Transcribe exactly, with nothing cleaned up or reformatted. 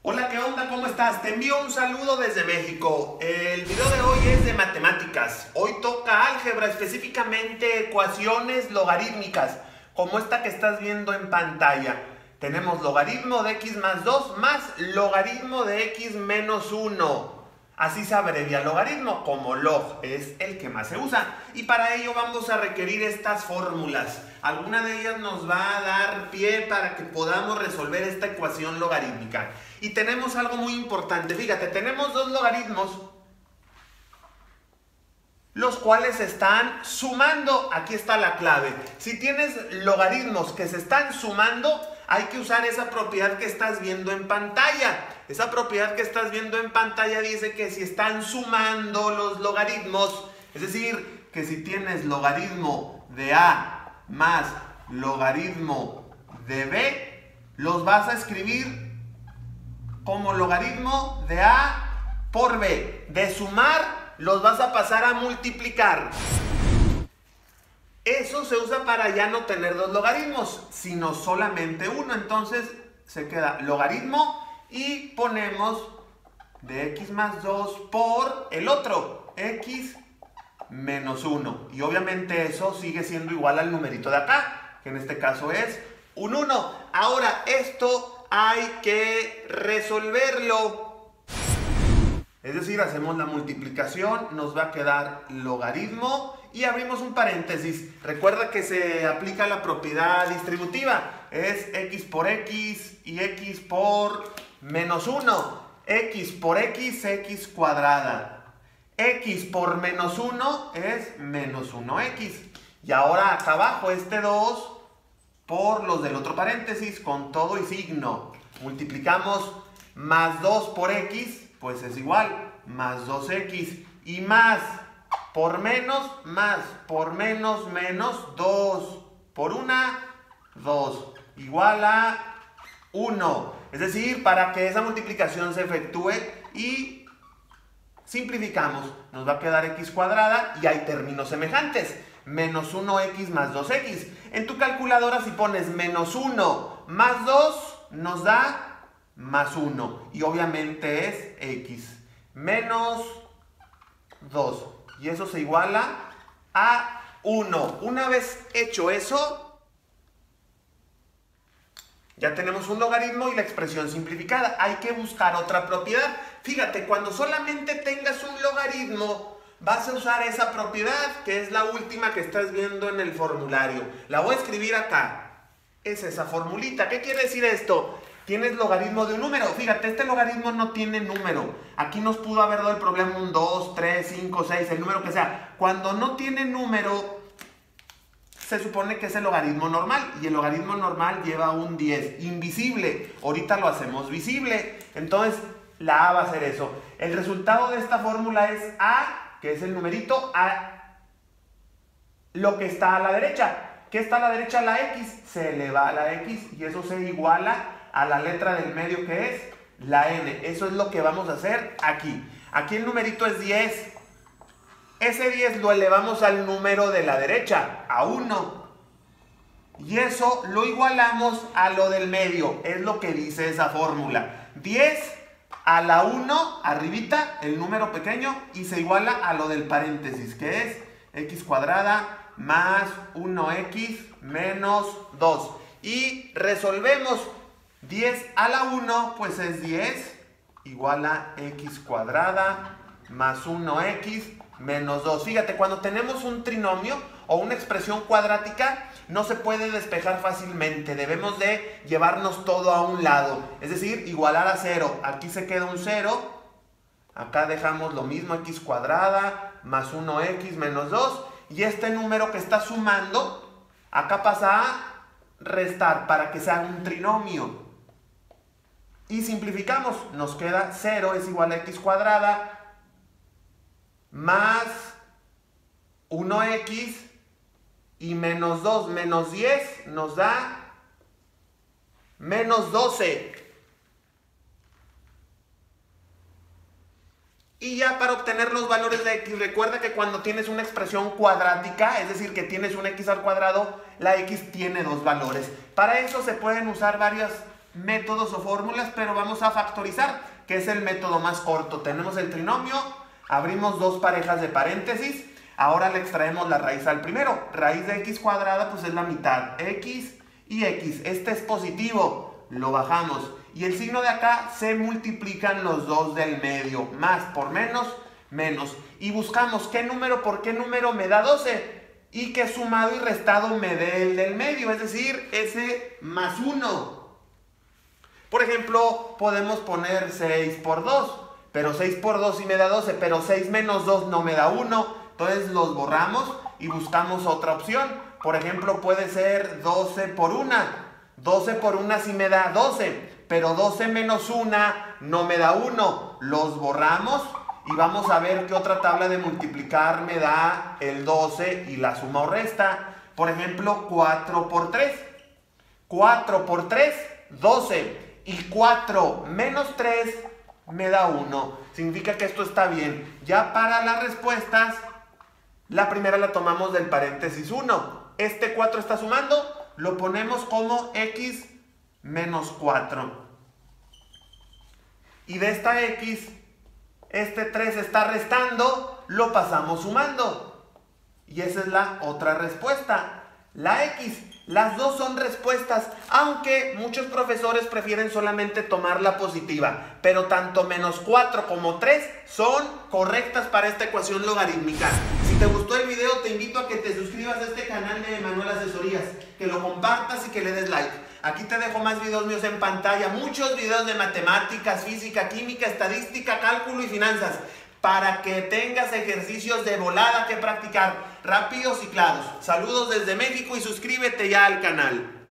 Hola, ¿qué onda? ¿Cómo estás? Te envío un saludo desde México. El video de hoy es de matemáticas. Hoy toca álgebra, específicamente ecuaciones logarítmicas, como esta que estás viendo en pantalla. Tenemos logaritmo de x más dos más logaritmo de x menos uno. Así se abrevia logaritmo, como log es el que más se usa. Y para ello vamos a requerir estas fórmulas. Alguna de ellas nos va a dar pie para que podamos resolver esta ecuación logarítmica. Y tenemos algo muy importante. Fíjate, tenemos dos logaritmos, los cuales se están sumando. Aquí está la clave. Si tienes logaritmos que se están sumando, hay que usar esa propiedad que estás viendo en pantalla. Esa propiedad que estás viendo en pantalla dice que si están sumando los logaritmos, es decir, que si tienes logaritmo de A más logaritmo de B, los vas a escribir como logaritmo de A por B. De sumar, los vas a pasar a multiplicar. Eso se usa para ya no tener dos logaritmos, sino solamente uno. Entonces se queda logaritmo y ponemos de x más dos por el otro, x menos uno. Y obviamente eso sigue siendo igual al numerito de acá, que en este caso es un uno. Ahora esto hay que resolverlo. Es decir, hacemos la multiplicación, nos va a quedar logaritmo y abrimos un paréntesis. Recuerda que se aplica la propiedad distributiva. Es x por x y x por menos uno. X por x, x cuadrada. X por menos uno es menos uno x. Y ahora acá abajo este dos por los del otro paréntesis con todo y signo. Multiplicamos más dos por x, pues es igual, más dos x. Y más por menos, más por menos, menos dos. Por una, dos. Igual a uno. Es decir, para que esa multiplicación se efectúe y simplificamos, nos va a quedar x cuadrada y hay términos semejantes. Menos uno x más dos x. En tu calculadora si pones menos uno más dos, nos da más uno. Y obviamente es x. Menos dos. Y eso se iguala a uno. Una vez hecho eso, ya tenemos un logaritmo y la expresión simplificada. Hay que buscar otra propiedad. Fíjate, cuando solamente tengas un logaritmo, vas a usar esa propiedad, que es la última que estás viendo en el formulario. La voy a escribir acá. Es esa formulita. ¿Qué quiere decir esto? Tienes logaritmo de un número. Fíjate, este logaritmo no tiene número. Aquí nos pudo haber dado el problema un dos, tres, cinco, seis, el número que sea. Cuando no tiene número, se supone que es el logaritmo normal. Y el logaritmo normal lleva un diez. Invisible. Ahorita lo hacemos visible. Entonces, la A va a ser eso. El resultado de esta fórmula es A, que es el numerito, a lo que está a la derecha. ¿Qué está a la derecha? La X. Se eleva a la X y eso se iguala a la letra del medio, que es la N. Eso es lo que vamos a hacer aquí. Aquí el numerito es diez. Ese diez lo elevamos al número de la derecha, a uno. Y eso lo igualamos a lo del medio. Es lo que dice esa fórmula. diez a la uno, arribita, el número pequeño, y se iguala a lo del paréntesis, que es x cuadrada más uno x menos dos. Y resolvemos. diez a la uno, pues es diez, igual a x cuadrada más uno x menos dos. Fíjate, cuando tenemos un trinomio o una expresión cuadrática, no se puede despejar fácilmente. Debemos de llevarnos todo a un lado. Es decir, igualar a cero. Aquí se queda un cero. Acá dejamos lo mismo, x cuadrada más uno x menos dos. Y este número que está sumando, acá pasa a restar para que se haga un trinomio. Y simplificamos. Nos queda cero es igual a x cuadrada más uno x y menos dos. Menos diez nos da menos doce. Y ya para obtener los valores de x, recuerda que cuando tienes una expresión cuadrática, es decir, que tienes un x al cuadrado, la x tiene dos valores. Para eso se pueden usar varias métodos o fórmulas, pero vamos a factorizar, que es el método más corto. Tenemos el trinomio, abrimos dos parejas de paréntesis, ahora le extraemos la raíz al primero. Raíz de x cuadrada pues es la mitad, x y x. Este es positivo, lo bajamos. Y el signo de acá se multiplican los dos del medio, más por menos, menos. Y buscamos qué número por qué número me da doce. Y que sumado y restado me dé el del medio, es decir, ese más uno. Por ejemplo, podemos poner seis por dos, pero seis por dos sí me da doce, pero seis menos dos no me da uno. Entonces los borramos y buscamos otra opción. Por ejemplo, puede ser doce por uno. doce por uno sí me da doce, pero doce menos uno no me da uno. Los borramos. Y vamos a ver qué otra tabla de multiplicar me da el doce y la suma o resta. Por ejemplo, cuatro por tres. cuatro por tres, doce. Y cuatro menos tres me da uno. Significa que esto está bien. Ya para las respuestas, la primera la tomamos del paréntesis uno. Este cuatro está sumando, lo ponemos como x menos cuatro. Y de esta x... este tres está restando, lo pasamos sumando. Y esa es la otra respuesta. La X, las dos son respuestas, aunque muchos profesores prefieren solamente tomar la positiva. Pero tanto menos cuatro como tres son correctas para esta ecuación logarítmica. Si te gustó el video, te invito a que te suscribas a este canal de Emanuel Asesorías, que lo compartas y que le des like. Aquí te dejo más videos míos en pantalla, muchos videos de matemáticas, física, química, estadística, cálculo y finanzas, para que tengas ejercicios de volada que practicar, rápidos y claros. Saludos desde México y suscríbete ya al canal.